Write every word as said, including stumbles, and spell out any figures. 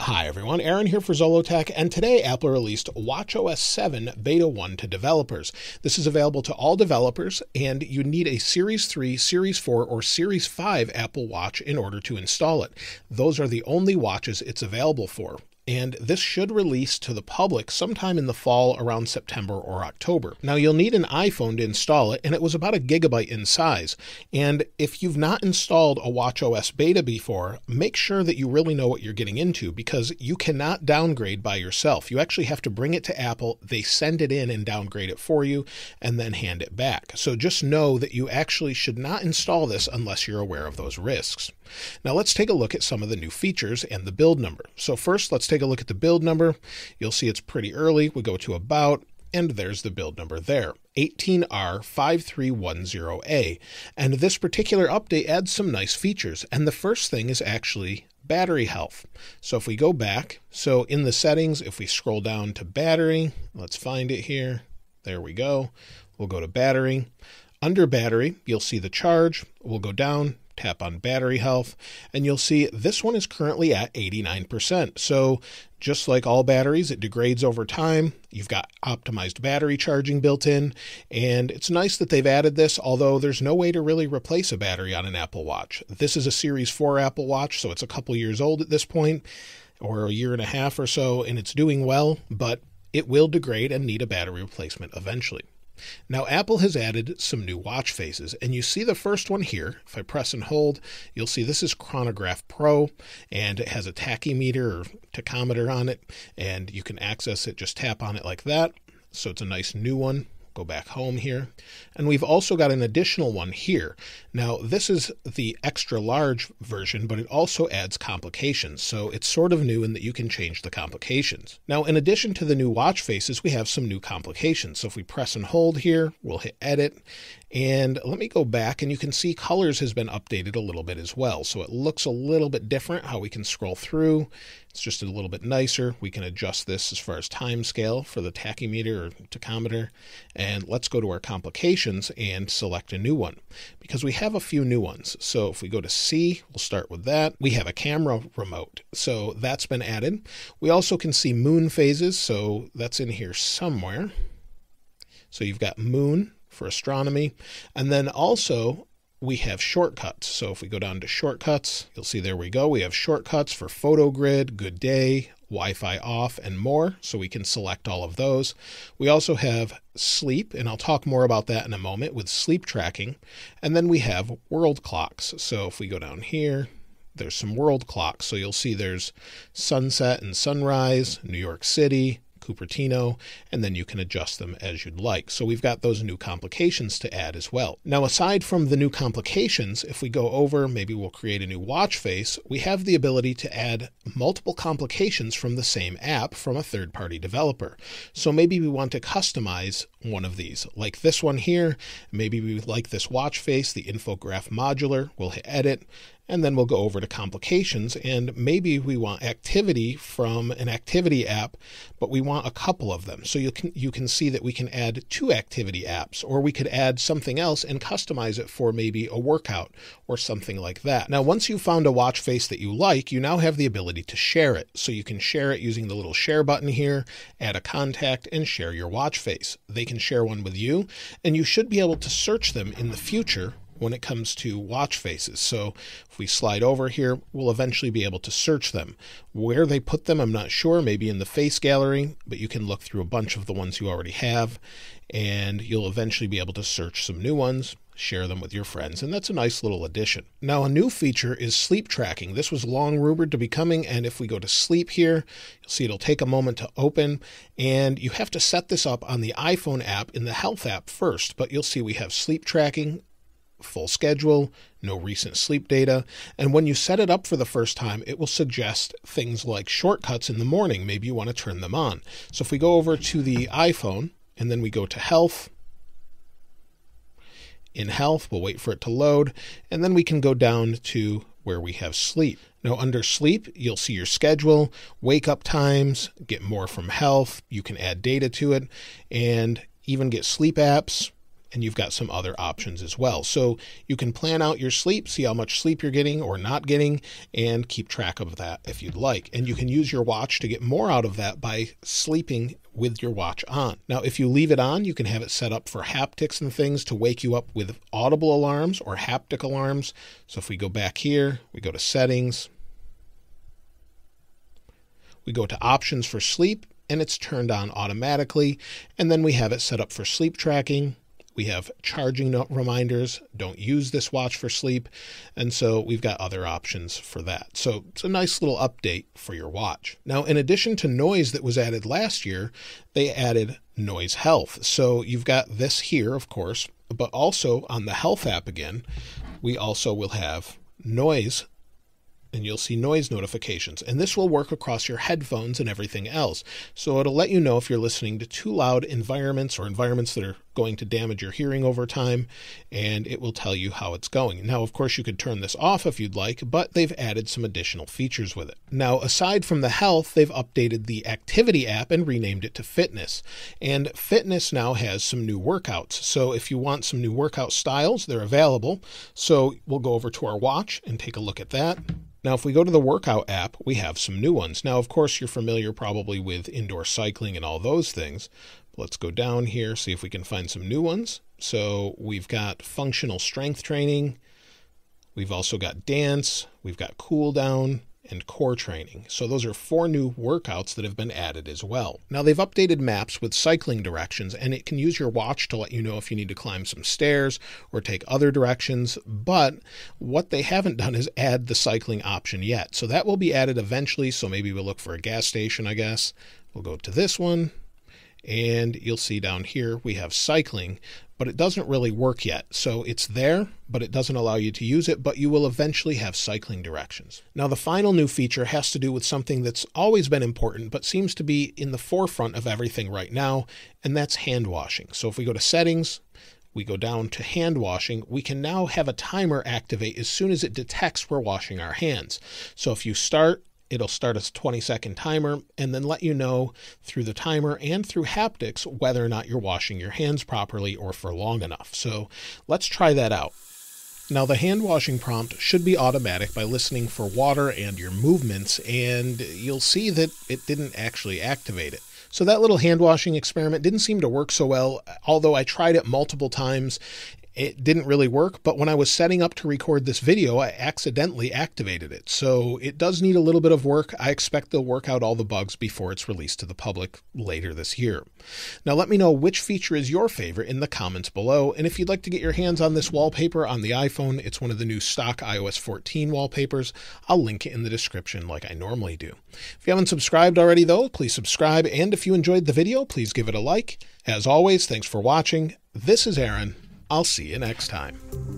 Hi everyone, Aaron here for Zollotech, and today Apple released watchOS seven Beta one to developers. This is available to all developers, and you need a Series three, Series four, or Series five Apple Watch in order to install it. Those are the only watches it's available for. And this should release to the public sometime in the fall around September or October. Now you'll need an iPhone to install it, and it was about a gigabyte in size. And if you've not installed a watchOS beta before, make sure that you really know what you're getting into, because you cannot downgrade by yourself. You actually have to bring it to Apple, they send it in and downgrade it for you, and then hand it back. So just know that you actually should not install this unless you're aware of those risks. Now let's take a look at some of the new features and the build number. So first, let's take a look at the build number. You'll see it's pretty early. We go to About, and there's the build number there, eighteen R five three one zero A. And this particular update adds some nice features. And the first thing is actually battery health. So if we go back, so in the settings, if we scroll down to battery, let's find it here. There we go. We'll go to battery. Under battery, you'll see the charge. We'll go down, tap on battery health, and you'll see this one is currently at eighty-nine percent. So just like all batteries, it degrades over time. You've got optimized battery charging built in, and it's nice that they've added this, although there's no way to really replace a battery on an Apple Watch. This is a Series four Apple Watch, so it's a couple years old at this point, or a year and a half or so, and it's doing well, but it will degrade and need a battery replacement eventually. Now Apple has added some new watch faces, and you see the first one here. If I press and hold, you'll see this is Chronograph Pro, and it has a tachymeter or tachometer on it, and you can access it, just tap on it like that. So it's a nice new one. Go back home here. And we've also got an additional one here. Now this is the extra large version, but it also adds complications. So it's sort of new in that you can change the complications. Now in addition to the new watch faces, we have some new complications. So if we press and hold here, we'll hit edit. And let me go back, and you can see colors has been updated a little bit as well. So it looks a little bit different how we can scroll through. It's just a little bit nicer. We can adjust this as far as time scale for the tachymeter or tachometer. And let's go to our complications and select a new one, because we have a few new ones. So if we go to C, we'll start with that. We have a camera remote, so that's been added. We also can see moon phases, so that's in here somewhere. So you've got moon for astronomy, and then also we have shortcuts. So if we go down to shortcuts, you'll see there we go. We have shortcuts for photo grid, good day, Wi-Fi off, and more. So we can select all of those. We also have sleep, and I'll talk more about that in a moment with sleep tracking. And then we have world clocks. So if we go down here, there's some world clocks. So you'll see there's sunset and sunrise, New York City, Cupertino, and then you can adjust them as you'd like. So we've got those new complications to add as well. Now, aside from the new complications, if we go over, maybe we'll create a new watch face, we have the ability to add multiple complications from the same app from a third-party developer. So maybe we want to customize one of these, like this one here. Maybe we like this watch face, the infograph modular. We'll hit edit, and then we'll go over to complications, and maybe we want activity from an activity app, but we want a couple of them. So you can you can see that we can add two activity apps, or we could add something else and customize it for maybe a workout or something like that. Now, once you've found a watch face that you like, you now have the ability to share it. So you can share it using the little share button here, add a contact, and share your watch face. They can share one with you, and you should be able to search them in the future when it comes to watch faces. So if we slide over here, we'll eventually be able to search them. Where they put them, I'm not sure, maybe in the face gallery, but you can look through a bunch of the ones you already have, and you'll eventually be able to search some new ones, share them with your friends, and that's a nice little addition. Now, a new feature is sleep tracking. This was long rumored to be coming, and if we go to sleep here, you'll see it'll take a moment to open, and you have to set this up on the iPhone app in the Health app first, but you'll see we have sleep tracking, full schedule, no recent sleep data, and when you set it up for the first time, it will suggest things like shortcuts in the morning. Maybe you want to turn them on. So if we go over to the iPhone, and then we go to Health, in Health, we'll wait for it to load, and then we can go down to where we have sleep. Now under sleep, you'll see your schedule, wake up times, get more from Health, you can add data to it, and even get sleep apps, and you've got some other options as well. So you can plan out your sleep, see how much sleep you're getting or not getting, and keep track of that if you'd like. And you can use your watch to get more out of that by sleeping with your watch on. Now, if you leave it on, you can have it set up for haptics and things to wake you up with audible alarms or haptic alarms. So if we go back here, we go to settings, we go to options for sleep, and it's turned on automatically. And then we have it set up for sleep tracking. We have charging reminders, don't use this watch for sleep. And so we've got other options for that. So it's a nice little update for your watch. Now, in addition to noise that was added last year, they added noise health. So you've got this here, of course, but also on the health app again, we also will have noise, and you'll see noise notifications. And this will work across your headphones and everything else. So it'll let you know if you're listening to too loud environments or environments that are going to damage your hearing over time, and it will tell you how it's going. Now, of course, you could turn this off if you'd like, but they've added some additional features with it. Now, aside from the health, they've updated the activity app and renamed it to fitness. And fitness now has some new workouts. So if you want some new workout styles, they're available. So we'll go over to our watch and take a look at that. Now, if we go to the workout app, we have some new ones. Now, of course, you're familiar probably with indoor cycling and all those things. Let's go down here, see if we can find some new ones. So we've got functional strength training. We've also got dance. We've got cool down and core training. So those are four new workouts that have been added as well. Now, they've updated maps with cycling directions, and it can use your watch to let you know if you need to climb some stairs or take other directions. But what they haven't done is add the cycling option yet. So that will be added eventually. So maybe we'll look for a gas station, I guess. We'll go to this one, and you'll see down here we have cycling, but it doesn't really work yet. So it's there, but it doesn't allow you to use it, but you will eventually have cycling directions. Now, the final new feature has to do with something that's always been important, but seems to be in the forefront of everything right now, and that's hand washing. So if we go to settings, we go down to hand washing, we can now have a timer activate as soon as it detects we're washing our hands. So if you start, it'll start a twenty second timer and then let you know through the timer and through haptics whether or not you're washing your hands properly or for long enough. So let's try that out. Now, the hand washing prompt should be automatic by listening for water and your movements, and you'll see that it didn't actually activate it. So that little hand washing experiment didn't seem to work so well, although I tried it multiple times. It didn't really work, but when I was setting up to record this video, I accidentally activated it. So it does need a little bit of work. I expect they'll work out all the bugs before it's released to the public later this year. Now, let me know which feature is your favorite in the comments below. And if you'd like to get your hands on this wallpaper on the iPhone, it's one of the new stock i O S fourteen wallpapers. I'll link it in the description like I normally do. If you haven't subscribed already, though, please subscribe. And if you enjoyed the video, please give it a like. As always, thanks for watching. This is Aaron. I'll see you next time.